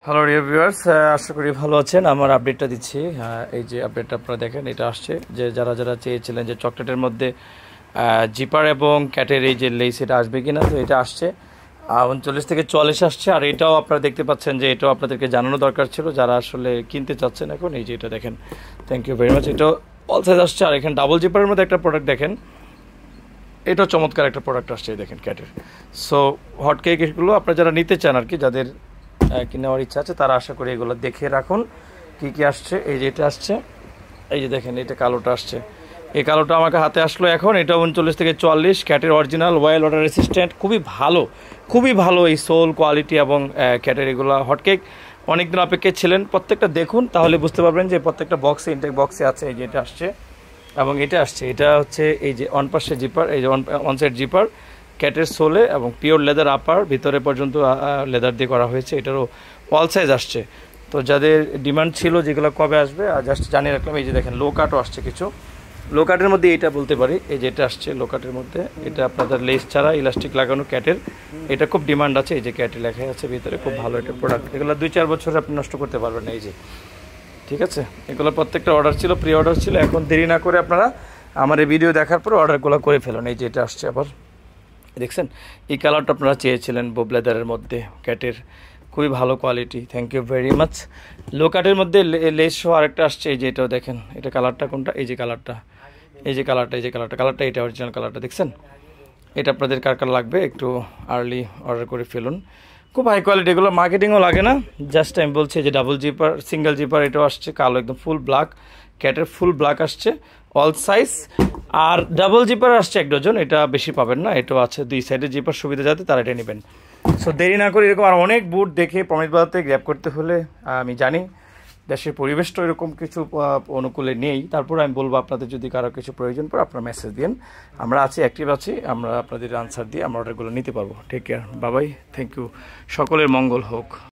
Hello dear viewers, আশা করি ভালো আছেন। আমার আপডেটটা দিচ্ছি। এই যে আপডেটটা আপনারা দেখেন, এটা আসছে যে যারা যারা চেয়েছিলেন যে চকলেটের মধ্যে জিপার এবং ক্যাটের এই যে লেস এটা আসবে কিনা, তো এটা আসছে 39 থেকে 44 আসছে। আর এটাও আপনারা দেখতে পাচ্ছেন যে এটাও আপনাদেরকে জানানো দরকার ছিল যারা আসলে কিনতে চাচ্ছেন এখন। এই যে এটা দেখেন, থ্যাংক ইউ ভেরি মাচ। এটা অল সাইজ আসছে। আর এখানে ডাবল জিপারের মধ্যে একটা প্রোডাক্ট দেখেন, এটাও চমৎকার একটা প্রোডাক্ট আসছে দেখেন ক্যাটের। সো হট কেক এগুলো আপনারা যারা নিতে চান আর কি, যাদের নেওয়ার ইচ্ছা আছে তারা আশা করি এগুলো দেখে রাখুন কি কি আসছে। এই যে এটা আসছে, এই যে দেখেন এটা কালোটা আসছে। এই কালোটা আমাকে হাতে আসলো এখন। এটা 39 থেকে 44 ক্যাটের অরিজিনাল ওয়াইল্ড ওয়াটার রেসিস্ট্যান্ট, খুবই ভালো এই সোল কোয়ালিটি এবং ক্যাটের এগুলো হটকেক অনেকদিন অপেক্ষায় ছিলেন। প্রত্যেকটা দেখুন তাহলে বুঝতে পারবেন যে প্রত্যেকটা বক্সে ইনটেক বক্সে আছে। এই যে এটা আসছে এবং এটা আসছে, এটা হচ্ছে এই যে অন পাশে জিপার, এই যে অন সাইড জিপার ক্যাটের সোলে এবং পিওর লেদার আপার ভিতরে পর্যন্ত লেদার দিয়ে করা হয়েছে। এটারও অল সাইজ আসছে। তো যাদের ডিমান্ড ছিল যেগুলো কবে আসবে আর জাস্ট জানিয়ে রাখলাম। এই যে দেখেন লো কাটও আসছে কিছু। লো কাটের মধ্যে এইটা বলতে পারি, এই যে এটা আসছে লো কাটের মধ্যে। এটা আপনাদের লেস ছাড়া ইলাস্টিক লাগানো ক্যাটের, এটা খুব ডিমান্ড আছে। এই যে ক্যাটে লেখা আছে ভিতরে, খুব ভালো একটা প্রোডাক্ট। এগুলো 2-4 বছরে আপনি নষ্ট করতে পারবেন না। এই যে ঠিক আছে, এগুলো প্রত্যেকটা অর্ডার ছিল, প্রি অর্ডার ছিল। এখন দেরি না করে আপনারা আমার এই ভিডিও দেখার পর অর্ডারগুলো করে ফেলুন। এই যে এটা আসছে আবার দেখছেন, এই কালারটা আপনারা চেয়েছিলেন বোব লেদারের মধ্যে ক্যাটের, খুবই ভালো quality. Thank you very much. Low কাটের মধ্যে লেস সহ আরেকটা আসছে। এই যে এটাও দেখেন, এটা কালারটা কোনটা, এই যে কালারটা, এই যে কালারটা, এই যে কালারটা এটা অরিজিনাল কালারটা দেখছেন। এটা আপনাদের কার কার লাগবে একটু আর্লি অর্ডার করে ফেলুন। খুব হাই কোয়ালিটি, এগুলো মার্কেটিংও লাগে না, জাস্ট আমি বলছি। যে ডাবল জিপার, সিঙ্গেল জিপার এটাও আসছে কালো, একদম ফুল ব্ল্যাক ক্যাটের, ফুল ব্ল্যাক আসছে অল সাইজ। আর ডাবল জিপার আসছে 1 ডজন, এটা বেশি পাবেন না। এটাও আছে 2 সাইডে জিপার, সুবিধা যাতে তারা এটা নেবেন। সো দেরি না করে এরকম আর অনেক বুট দেখে প্রমিত বাজাতে গ্র্যাব করতে হলে, আমি জানি দেশের পরিবেশটা এরকম কিছু অনুকূলে নেই, তারপর আমি বলবো আপনাদের যদি কারো কিছু প্রয়োজন পড়ে আপনারা মেসেজ দিন, আমরা আছি, অ্যাক্টিভ আছি, আমরা আপনাদের আনসার দিয়ে আমরা অর্ডারগুলো নিতে পারবো। Take care, Babai, thank you, সকলের মঙ্গল হোক।